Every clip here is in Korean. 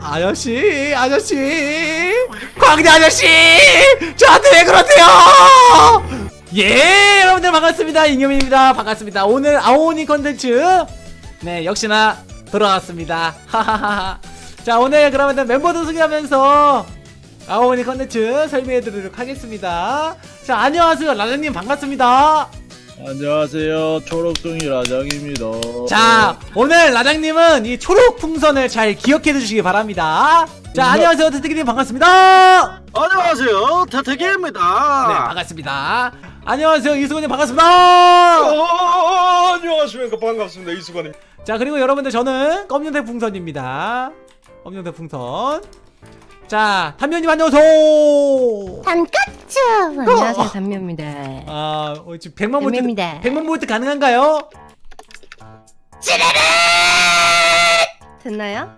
아저씨 광대 아저씨 저한테 왜 그러세요? 예, 여러분들 반갑습니다. 잉여맨입니다. 반갑습니다. 오늘 아오니 컨텐츠 네 역시나 돌아왔습니다. 하하하. 자, 오늘 그러면 멤버들 소개하면서 아오니 컨텐츠 설명해드리도록 하겠습니다. 자, 안녕하세요 라장님 반갑습니다. 안녕하세요, 초록둥이 라장입니다. 자, 오늘 라장님은 이 초록 풍선을 잘 기억해 주시기 바랍니다. 자, 안녕하세요 태태기님 반갑습니다. 안녕하세요 태태기입니다. 네, 반갑습니다. 안녕하세요 이수건님 반갑습니다. 안녕하십니까, 반갑습니다, 이수건입니다. 자, 그리고 여러분들 저는 검정색 풍선입니다. 검정색 풍선. 자, 단면님 안녕하세요. 단까쭈. 안녕하세요, 단면입니다. 아, 지금 100만 볼트 단면입니다. 100만 볼트 가능한가요? 찌르르. 됐나요?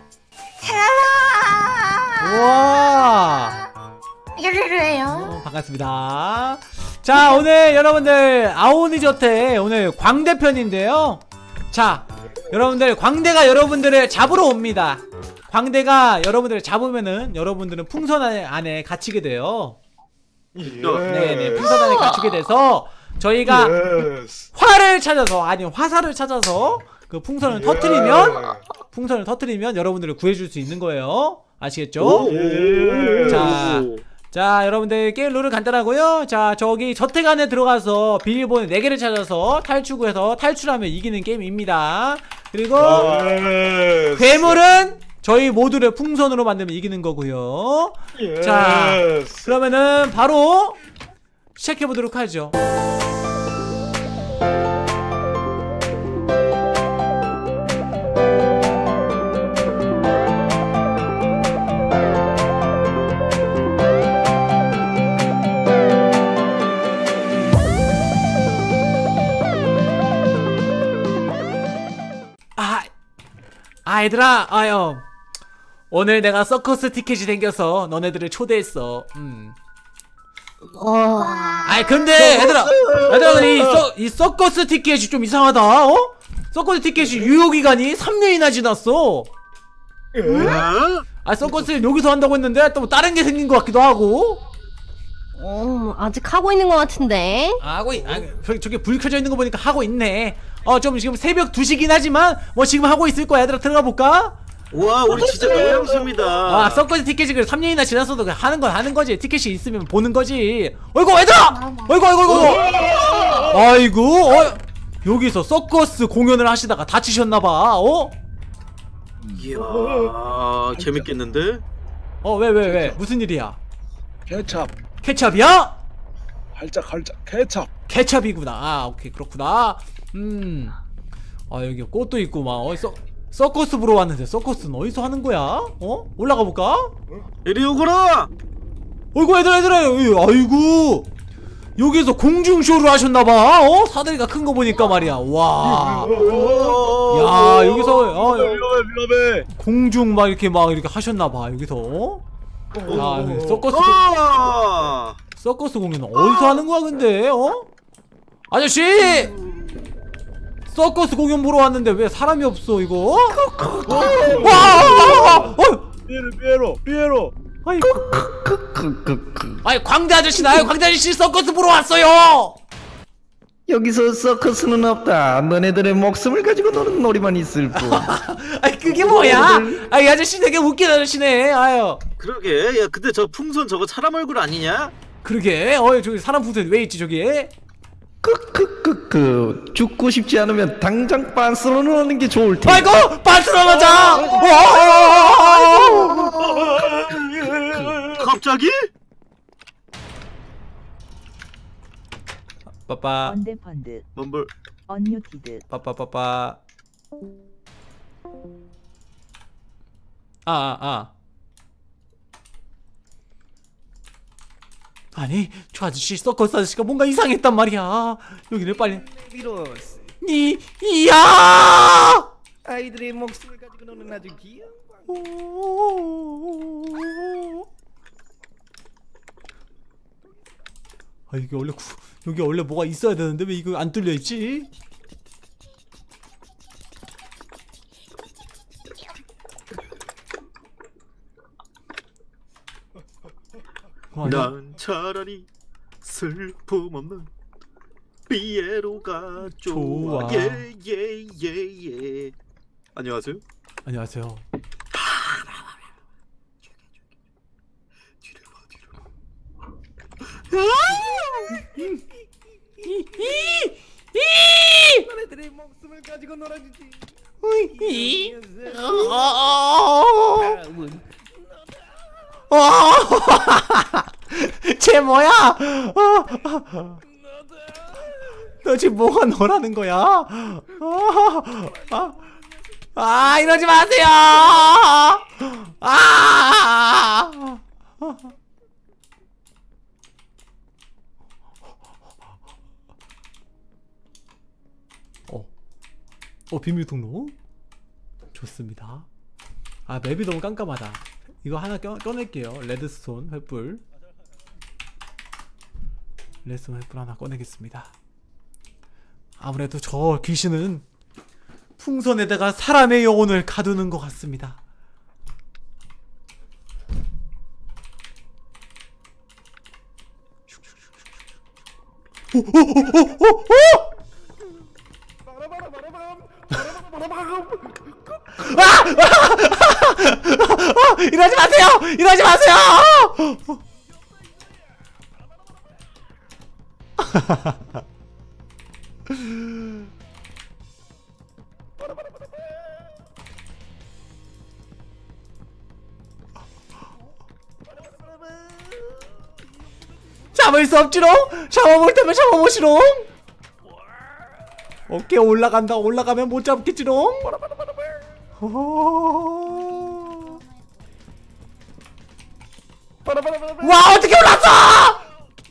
우와. 찌르르예요. 반갑습니다. 자, 오늘 여러분들 아오니저테 오늘 광대편인데요. 자, 여러분들 광대가 여러분들을 잡으러 옵니다. 광대가 여러분들을 잡으면은 여러분들은 풍선 안에 갇히게 돼요. 네네, 풍선 안에 갇히게 돼서 저희가 활을 찾아서, 아니 화살을 찾아서 그 풍선을 터트리면 여러분들을 구해줄 수 있는 거예요. 아시겠죠? 자, 여러분들 게임 룰은 간단하고요. 자, 저기 저택 안에 들어가서 비밀번호 4개를 찾아서 탈출구에서 탈출하면 이기는 게임입니다. 그리고 괴물은 저희 모두를 풍선으로 만들면 이기는 거고요. 자, 그러면은 바로 시작해보도록 하죠. 얘들아, 오늘 내가 서커스 티켓이 생겨서 너네들을 초대했어. 근데 얘들아 이 서커스 티켓이 좀 이상하다. 서커스 티켓이 유효기간이 3년이나 지났어. 서커스를 여기서 한다고 했는데 또 다른 게 생긴 것 같기도 하고. 아직 하고 있는 것 같은데. 저기 불 켜져 있는 거 보니까 하고 있네. 좀 지금 새벽 2시긴 하지만 뭐 지금 하고 있을 거야. 얘들아 들어가 볼까? 와, 우리 진짜 노양수입니다. 서커스 티켓이 그래 3년이나 지났어도 하는 건 하는 거지. 티켓이 있으면 보는 거지. 어이구 얘들아! 아이고 여기서 서커스 공연을 하시다가 다치셨나봐. 이야, 재밌겠는데? 왜 무슨 일이야? 케찹이야? 활짝 케찹. 케찹이구나. 오케이, 그렇구나. 여기 꽃도 있고 막 서커스 보러 왔는데 서커스는 어디서 하는 거야? 올라가 볼까? 이리 오거라. 어이구 얘들아 아이고 여기서 공중쇼를 하셨나봐. 사다리가 큰 거 보니까 말이야. 와, 야, 여기서 공중 막 이렇게 하셨나봐. 여기서 서커스 공연은 어디서 하는 거야 근데? 아저씨! 서커스 공연 보러 왔는데 왜 사람이 없어 이거? 피에로. 아니 광대 아저씨 나요. 광대 아저씨 서커스 보러 왔어요. 여기서 서커스는 없다. 너네들의 목숨을 가지고 노는 놀이만 있을 뿐. 아니 그게 뭐야? 이 아저씨 되게 웃긴 아저씨네. 그러게. 야, 근데 저 풍선 저거 사람 얼굴 아니냐? 그러게. 저기 사람 풍선 왜 있지 저기에? 죽고 싶지 않으면 당장 빤스러는 하는 게 좋을 테니. 아이고 빤스러가자. 갑자기? 빠빠. 언데펀드. 럼블. 언뮤티드. 빠빠빠빠. 아니 저 아저씨 서커스 아저씨가 뭔가 이상했단 말이야. 여기를 빨리. 이야! 아이들의 목숨을 가지고 노는 아주 귀여운 이게 원래 여기 원래 뭐가 있어야 되는데 왜 이거 안 뚫려 있지? 난 차라리 슬픔 없는 피에로가 좋아. 좋아. 예예예예. 안녕하세요. 안녕하세요. 뒤를 봐 뒤를. 너네들의 목숨을 가지고 놀아주지. 쟤 뭐야? 너 지금 뭐가 너라는 거야? 이러지 마세요! 비밀 통로? 좋습니다. 맵이 너무 깜깜하다. 이거 하나 꺼낼게요. 레드스톤 횃불. 레드스톤 횃불 하나 꺼내겠습니다. 아무래도 저 귀신은 풍선에다가 사람의 영혼을 가두는 것 같습니다. 이러지 마세요! 이러지 마세요! 잡을 수 없지롱? 잡아볼 때면 잡아보시롱? 오케이, 올라간다. 올라가면 못 잡겠지롱? 와, 어떻게 올랐어!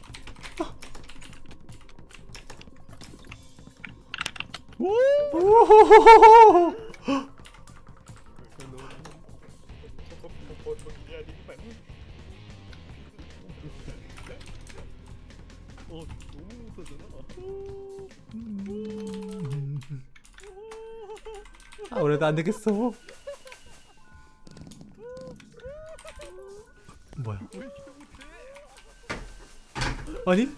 그래도 안 되겠어. 뭐야? 아니?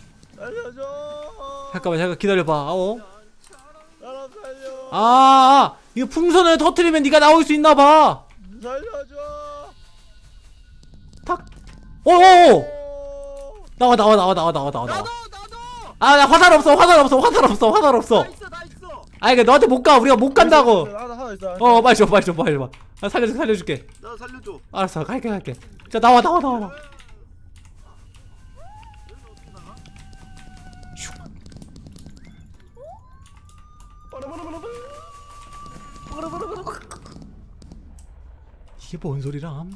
살려줘. 잠깐 기다려봐. 사람 살려. 이거 풍선을 터뜨리면 네가 나올 수 있나봐. 살려줘. 탁. 오오오. 나와. 나 화살 없어. 나 있어 나 있어. 너한테 못 가. 우리가 못 간다고. 하나 있어. 빨리 줘. 살려줄게. 나 살려줘. 알았어. 갈게. 자, 나와. 이게 뭔 소리람?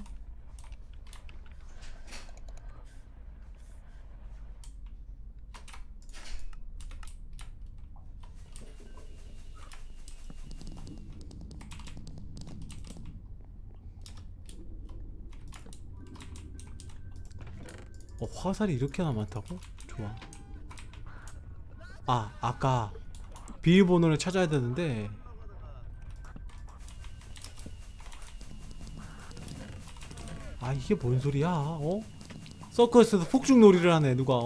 화살이 이렇게나 많다고? 좋아. 아까 비밀번호를 찾아야 되는데 이게 뭔 소리야? 서커스에서 폭죽놀이를 하네 누가.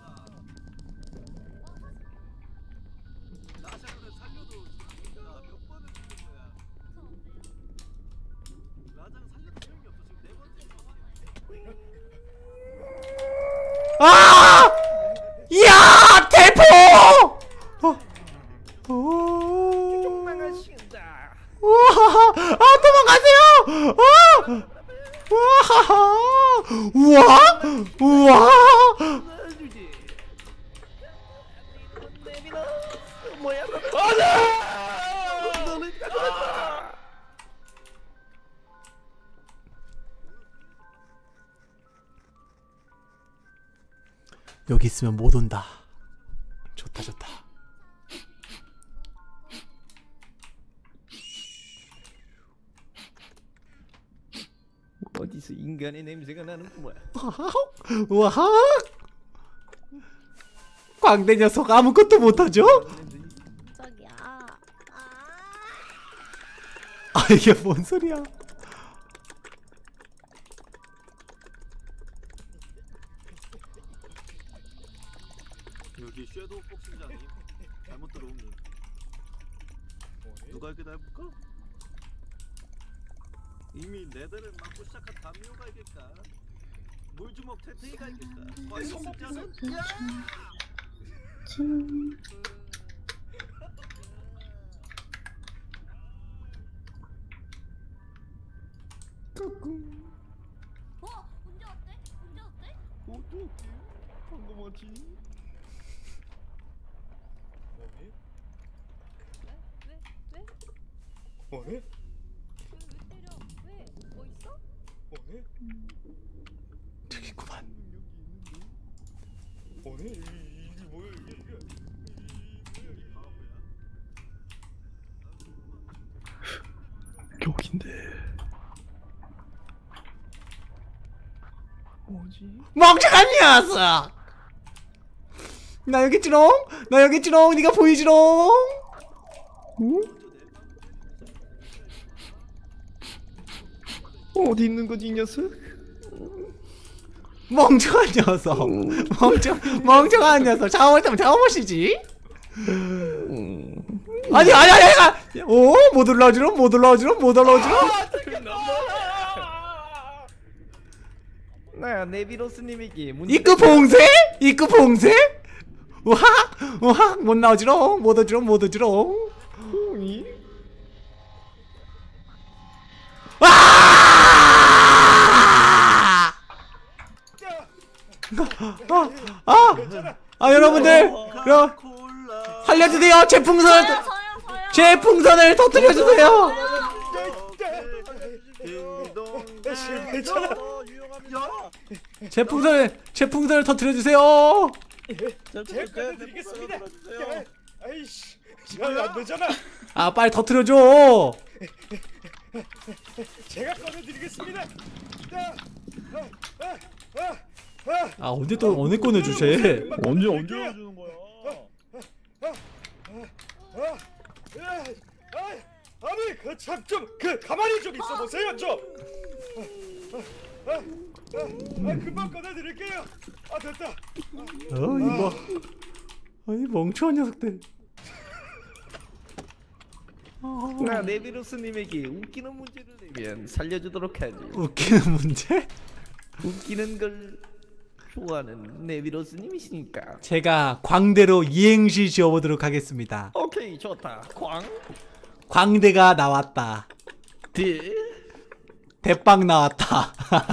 이야! 대포! 도망가세요! 우와! 여기 있으면 못 온다. 좋다. 어디서 인간의 냄새가 나는구만. 우와! 광대 녀석 아무것도 못하죠? 저기야. 이게 뭔 소리야? 누가 이렇게 해볼까? 이미 네덜을 맞고 시작한 담요가 이길까? 물주먹 태태이가 이길까? 과연 승자는? 언제 왔대? 언제 왔대? 어떡해? 방금 왔지? 뭐네? 왜 때려? 왜? 뭐 있어? 뭐네? 저기 있구만. 뭐네? 이게 뭐야 이게 여긴데. 뭐지? 멍청한 녀석! 나 여기 있지롱? 나 여기 있지롱? 네가 보이지롱? 어디 있는 거지 이 녀석? 멍청한 녀석. 멍청한 녀석. 잡아보시지. 아니. 오, 못 올라오지롱? 못 올라오지롱? 못 올라오지롱? 나 네비로스님에게 문제. 입구 봉쇄? 입구 봉쇄? 우악 못 나오지롱? 못 오지롱? 못 오지롱? 여러분들, 살려주세요. 제 풍선을 터뜨려주세요. 괜찮아. 유용합니다. 제 풍선을 터뜨려주세요. 제가 꺼내드리겠습니다. 아이씨 안 되잖아. 빨리 터뜨려줘. 제가 꺼내드리겠습니다. 언제 또 어느 꺼내주세? 언제 해주는 거야? 아니 그 참 좀 가만히 좀 있어 보세요 좀. 금방 꺼내드릴게요. 됐다. 이거 이 멍청한 녀석들. 나 네비로스님에게 웃기는 문제를 내면 살려주도록 하지. 웃기는 문제? 웃기는 걸 좋아하는 네비로스님이시니까. 제가 광대로 이행시 지어보도록 하겠습니다. 오케이 좋다. 광대가 나왔다. 대빵 나왔다.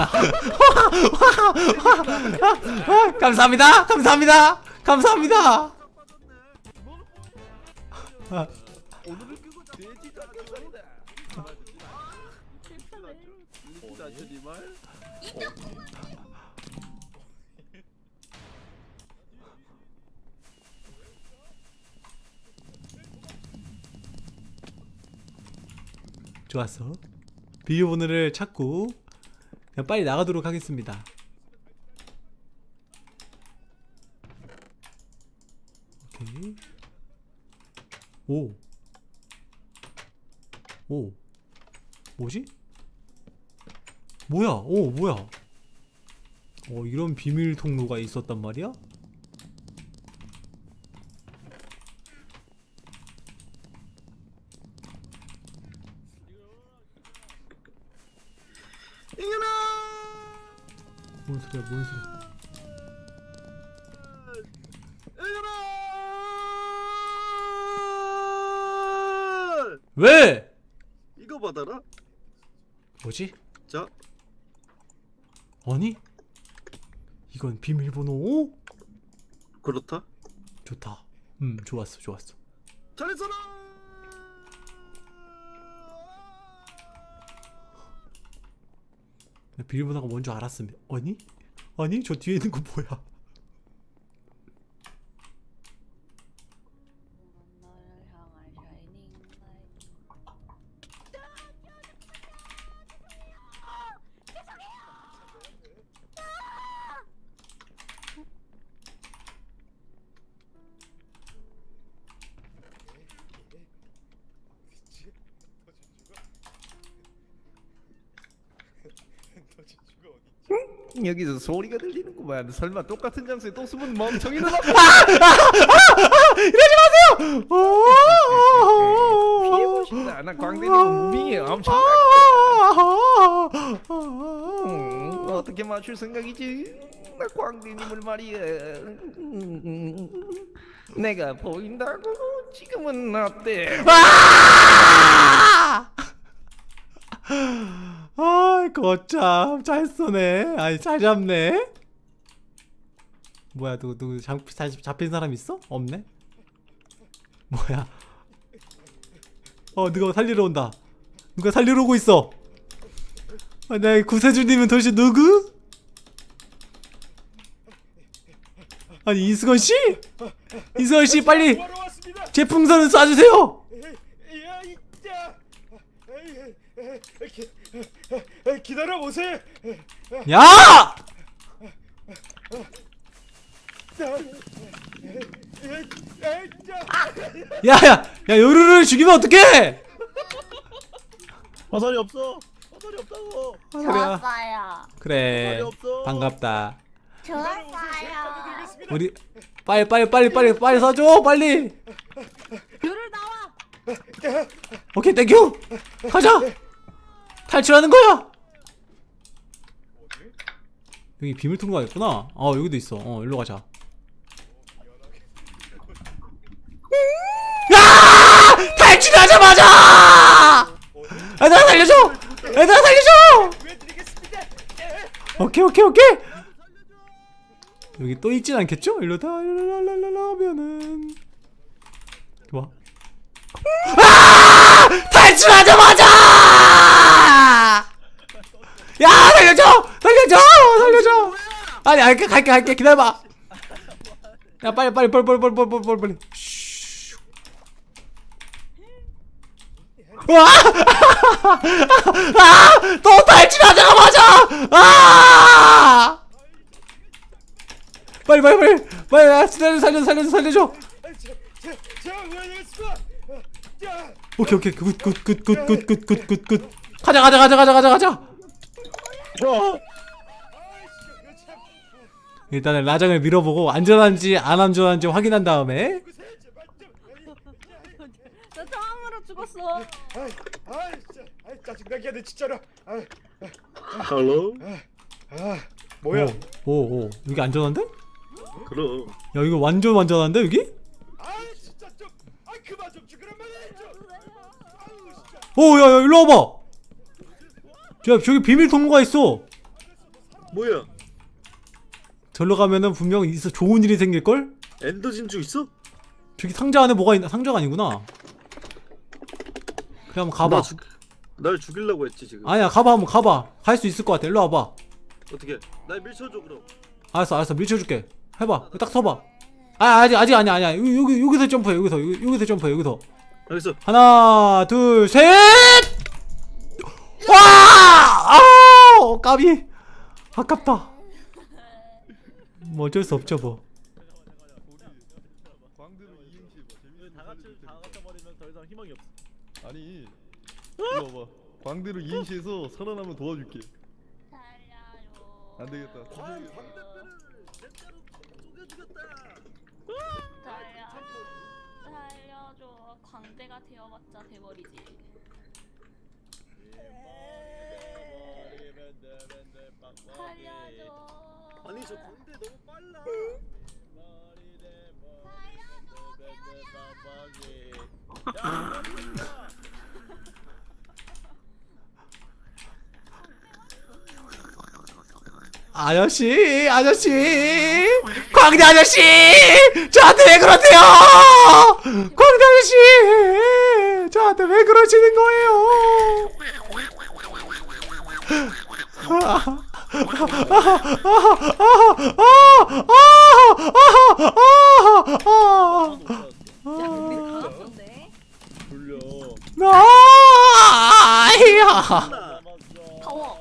감사합니다. 오늘은 그거 돼지가 아니다. 좋았어. 비밀번호를 찾고 그냥 빨리 나가도록 하겠습니다. 오케이. 오. 뭐지? 뭐야? 뭐야? 이런 비밀 통로가 있었단 말이야? 뭔 소리야? 왜? 이거 받아라. 뭐지? 자, 아니? 이건 비밀번호? 그렇다. 좋다. 좋았어. 잘했어라. 비밀번호가 뭔 줄 알았으면. 아니? 저 뒤에 있는 거 뭐야? 여기서 소리가 들리는구만. 설마 똑같은 장소에 또 숨은 멍청이는 없? 이러지 마세요! 피해보시고 엄청 어떻게 맞출 생각이지? 나 광대님을 말이야. 내가 보인다고 지금은 어때? 아, 거참 잘 쏘네. 아니 잘 잡네. 뭐야, 누구 잡힌 사람 있어? 없네. 뭐야? 누가 살리러 온다. 누가 살리러 오고 있어. 네, 구세주님은 도대체 누구? 아니 이수건 씨? 이수건 씨 빨리 제 풍선을 쏴주세요. 기다려 보세요. 야! 야야 야, 요루루를 죽이면 어떡해? 화살이 없어. 화살이 없다고. 좋았어요. 그래, 없어. 반갑다. 좋았어요. 우리 빨리 쏴줘 빨리. 귤을 나와. 오케이, 땡큐. 가자. 탈출하는 거야. 여기 비밀 통로가 있구나. 여기도 있어. 일로 가자. 야! 탈출하자마자! 얘들아 살려줘! 얘들아 살려줘! 오케이. 여기 또 있진 않겠죠? 일로 하면은 좋아. 탈출하자마자! 야, 살려줘! 아니 갈게 기다려봐. 야, 빨리 와! 또 탈출하자마자! 빨리 살려줘. 오케이 굿. 가자. 일단은 라장을 밀어보고 안전한지 안 안전한지 확인한 다음에. 나 처음으로 죽었어. 짜증나게 하네 진짜로. 헬로. 뭐야? 오 여기 안전한데? 그럼. 야, 이거 완전 안전한데 여기? 진짜 좀 그만 좀 죽으란 말이야 좀. 진짜. 야 일로 와봐. 야, 저기 비밀 통로가 있어. 뭐야? 절로 가면은 분명 좋은 일이 생길걸? 엔더 진주 있어? 저기 상자 안에 뭐가 있나? 상자가 아니구나. 그래, 한번 가봐. 날 죽이려고 했지 지금. 아니야, 한번 가봐. 갈 수 있을 것 같아. 일로 와봐. 어떻게? 날 밀쳐줘 그럼. 알았어 밀쳐줄게. 해봐. 딱 서봐. 아직 아니야. 여기서 점프해. 여기서 점프해. 여기서. 알겠어. 하나, 둘, 셋! 와! 까비. 아깝다. 뭐 어쩔 수 없죠 뭐. 다 같아버리면 더 이상 희망이 없어. 아니 이거 봐. 광대로 이행시해서 살아나면 도와줄게. 안 되겠다. 살려줘. 광대가 되어봤자 돼버리지. 살려줘. 아니 저 광대 너무 빨라. 아저씨 광대 아저씨 저한테 왜 그러세요? 광대 아저씨 저한테 왜 그러시는 거예요? 돌려. 아이야. 더워.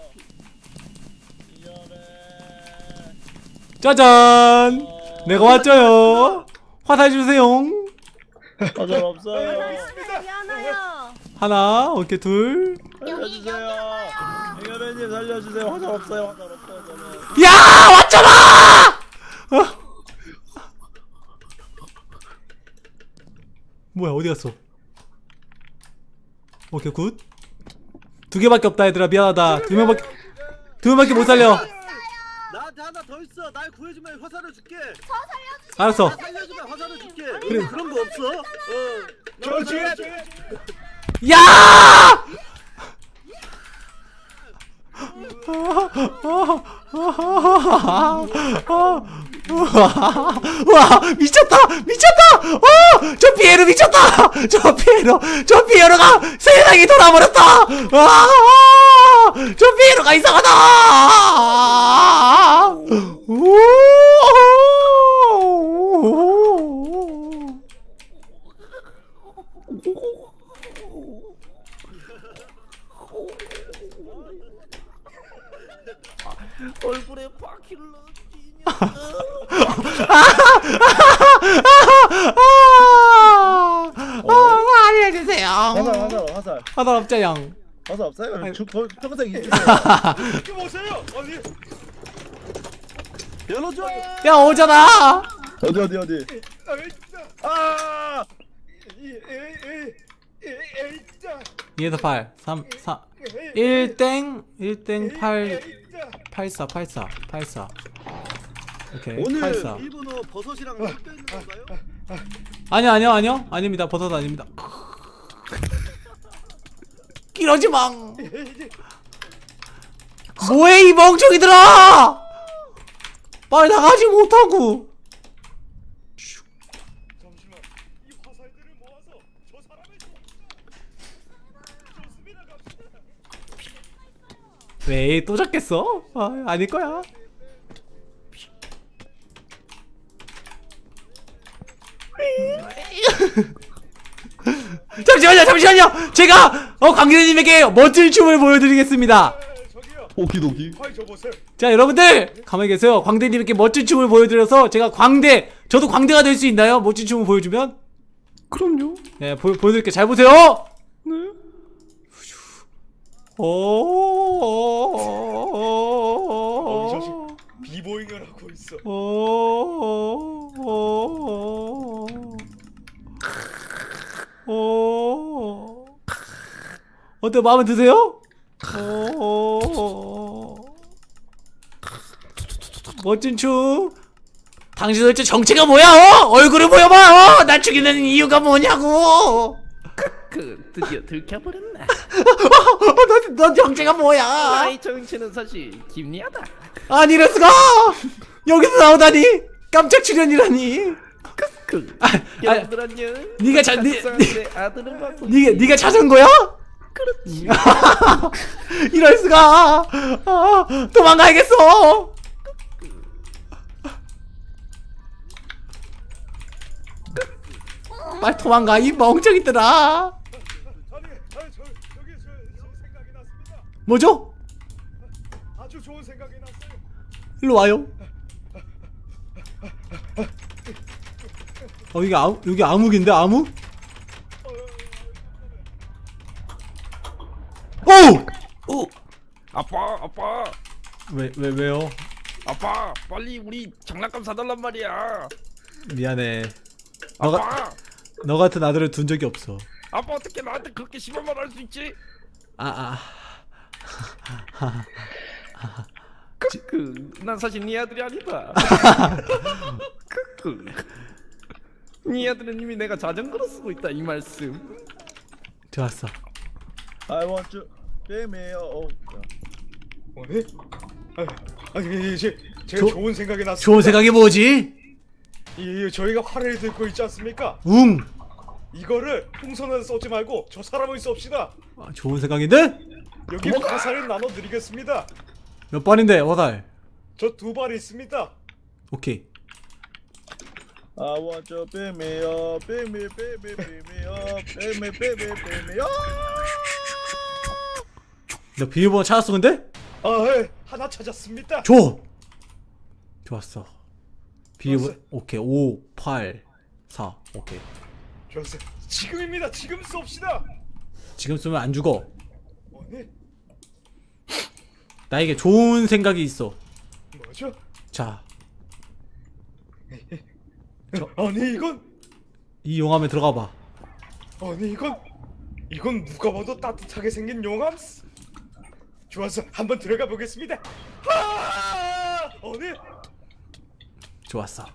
짜잔, 내가 왔죠요. 화살 주세요. 화살 없어요. 미안해요. 하나, 오케이, 둘. 살려주세요. 잉여맨님 살려주세요. 화살 없어요. 화살 없어요. 저는. 야, 왔잖아. 뭐야, 어디 갔어? 오케이, 굿. 두 개밖에 없다 얘들아. 미안하다. 두 명밖에 못 살려. 나한테 하나 더 있어. 날 구해주면 화살을 줄게. 알았어. 나 살려주면 화살을 줄게. 그래. 그런 거 없어? 저기 야! 와, 미쳤다! 저 피에로 미쳤다! 저 피에로가 세상이 돌아버렸다! 와! 저 피에로가 이상하다! 오! 얼굴에 바퀴를 넣었지. 알려주세요. 화살. 화살 없자 양. 화살 없어요? 아니. 평생 있주세요. 이렇게 보세요. 아니 열어줘. 야 오잖아. 어디. 아 진짜 2에서 8 3 4 1땡 8 84 오케이 오늘 84 일본어 버섯이랑 섞여 있는 건가요? 아니요 아닙니다. 버섯 아닙니다. 끼러지망. 뭐해 이 멍청이들아. 빨리 나가지 못하고. 잠시만. 이 화살들을 모아서 저 사람을 좋습니다. 갑시다. 왜 또 잡겠어? 아닐 거야. 잠시만요. 제가 관계자님에게 멋진 춤을 보여드리겠습니다. 저기요. 오키도키. 아이 저 보세요. 자 여러분들 가만히 계세요. 광대님께 멋진 춤을 보여드려서 제가 저도 광대가 될 수 있나요? 멋진 춤을 보여주면? 그럼요. 네 보여드릴게요. 잘 보세요. 네. 이 자식 비보잉을 하고 있어. 어때 마음에 드세요? 멋진 춤. 당신 도대체 정체가 뭐야? 얼굴을 보여봐. 날 죽이는 이유가 뭐냐고. 드디어 들켜버렸나. 너 정체가 뭐야? 나의 정체는 사실 김리하다. 아니 이럴 수가. 여기서 나오다니. 깜짝 출연이라니. 여러분들 안녕. 네가 아들을 맡고 네가 찾은 거야? 그렇지. 이럴 수가. 도망가야겠어. 빨리 도망가 이 멍청이들아. 저기 생각이 났습니다. 뭐죠? 아주 좋은 생각이 났어요. 일로 와요. 여기 암흑인데 암흑? 오! 아빠. 왜요? 아빠, 빨리 우리 장난감 사달란 말이야. 미안해. 아빠. 너 같은 아들을 둔 적이 없어. 아빠 어떻게 나한테 그렇게 심한 말 할 수 있지? 난 사실 네 아들이 아니다. 네 아들은 이미 내가 자전거로 쓰고 있다 이 말씀. 좋았어. I want to 빼매요. 오늘? 아니 제가 좋은 생각이 났습니다. 좋은 생각이 뭐지? 저희가 활을 들고 있지 않습니까? 웅! 이거를 풍선에 쏘지 말고 저 사람을 쏩시다. 좋은 생각인데? 여기 화살을 나눠드리겠습니다. 몇 발인데 화살? 저 2발 있습니다. 오케이. I want to 빼매요. 빼매요. 너 비밀번호 찾았어 근데? 네. 하나 찾았습니다. 좋았어. 비밀번호 오케이 5, 8, 4 오케이. 좋았어요. 지금입니다. 지금 쏩시다. 지금 쓰면 안 죽어. 네? 나에게 좋은 생각이 있어. 뭐죠? 자, 아니 이건 이 용암에 들어가 봐. 아니 이건 누가 봐도 따뜻하게 생긴 용암. 좋았어. 한번 들어가 보겠습니다. 어느? 좋았어.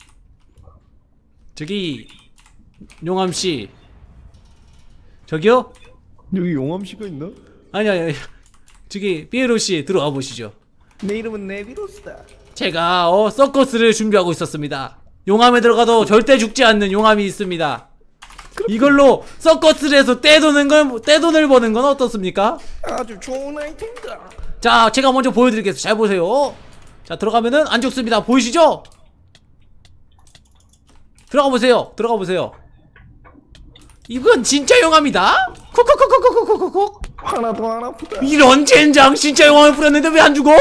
저기 용암씨. 저기요? 여기 용암씨가 있나? 아니 저기 피에로씨 들어와 보시죠. 내 이름은 네비로스다. 제가 서커스를 준비하고 있었습니다. 용암에 들어가도 절대 죽지 않는 용암이 있습니다. 이걸로 서커스를 해서 떼돈을 버는 건 어떻습니까? 아주 좋은 아이템이다. 자, 제가 먼저 보여드리겠습니다. 잘 보세요. 자, 들어가면은 안 죽습니다. 보이시죠? 들어가 보세요. 들어가 보세요. 이건 진짜 용암이다. 콕콕콕콕콕콕콕콕. 하나도 안 아프다. 이런 젠장, 진짜 용암을 뿌렸는데 왜 안 죽어?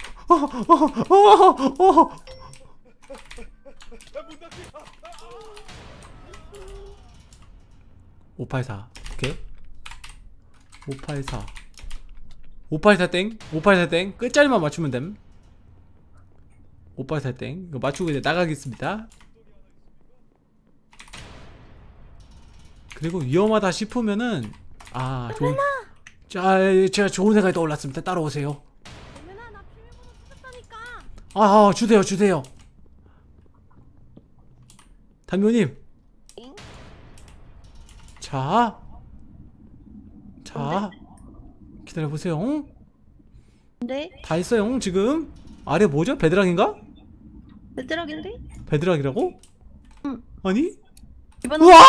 584. 오케이. 584. 584 땡. 584 땡. 끝자리만 맞추면 됨. 584 땡. 이거 맞추고 이제 나가겠습니다. 그리고 위험하다 싶으면은 좋은. 자, 제가 좋은 생각이 떠올랐습니다. 따라오세요. 오면아 나 비밀번호 찾았다니까. 주세요, 주세요. 담요님. 응? 자, 기다려보세요. 네? 다 있어요. 지금 아래 뭐죠? 베드락인가? 베드락인데? 베드락이라고? 응. 아니? 이번 우와!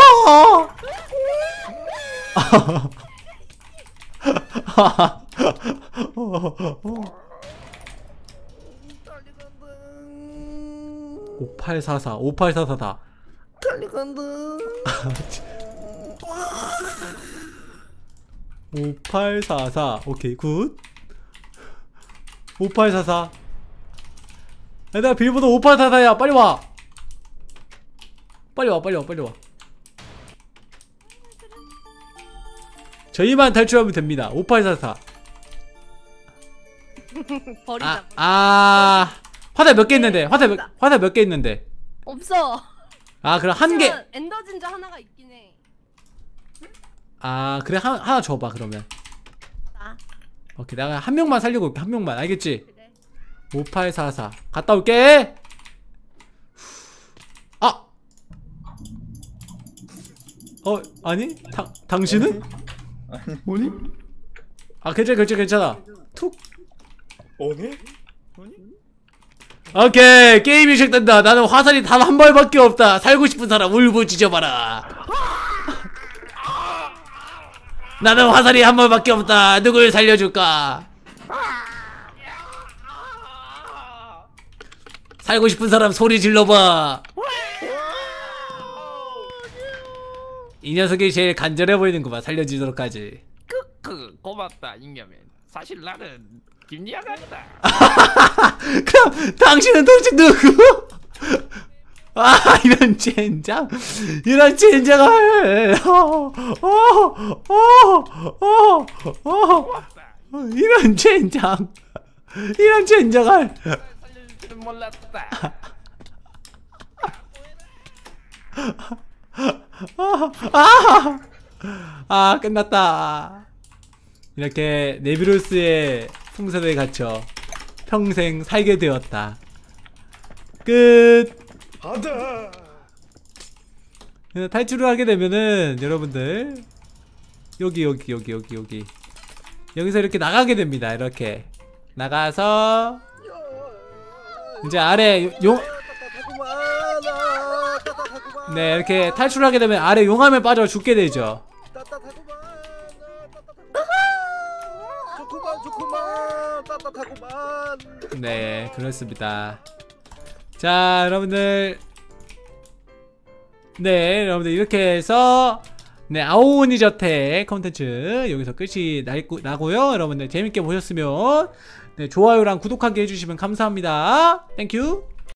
달려간다. 5844다. 달려간다. 5844. 오케이, 굿. 5844. 얘들아, 비밀번호 5844야. 빨리 와. 빨리 와. 저희만 탈출하면 됩니다. 5844. 버리자. 화살 몇 개 있는데? 화살 몇 개 있는데? 없어. 그럼 한 개. 엔더 진저 하나가 있긴 해. 그래, 하나 줘봐, 그러면. 나. 오케이, 내가 한 명만 살리고 올게, 한 명만. 알겠지? 그래. 5844. 갔다 올게! 아니? 당신은? 뭐니? 괜찮아. 툭. 어느? 오케이, 게임이 시작된다. 나는 화살이 단 한 발밖에 없다. 살고 싶은 사람 울부짖어봐라. 나는 화살이 한 발밖에 없다. 누굴 살려줄까? 살고 싶은 사람 소리 질러봐. 이 녀석이 제일 간절해 보이는구만. 살려주도록 하지. 고맙다 잉여맨. 사실 나는 김리아가이다. 그럼 당신은 도대체 누구? 이런 젠장. 이런 젠장을. 이런 젠장. 이런 젠장을. 살려줄 줄은 몰랐다. 끝났다. 이렇게 네비루스의 풍선에 갇혀 평생 살게 되었다. 끝. 하다. 탈출을 하게 되면은 여러분들 여기 여기서 이렇게 나가게 됩니다. 이렇게 나가서 이제 아래 네, 이렇게 탈출하게 되면 아래 용암에 빠져 죽게 되죠. 네, 그렇습니다. 자, 여러분들 이렇게 해서 아오니저택 컨텐츠 여기서 끝이 나고요. 여러분들 재밌게 보셨으면 좋아요랑 구독하기 해주시면 감사합니다. 땡큐.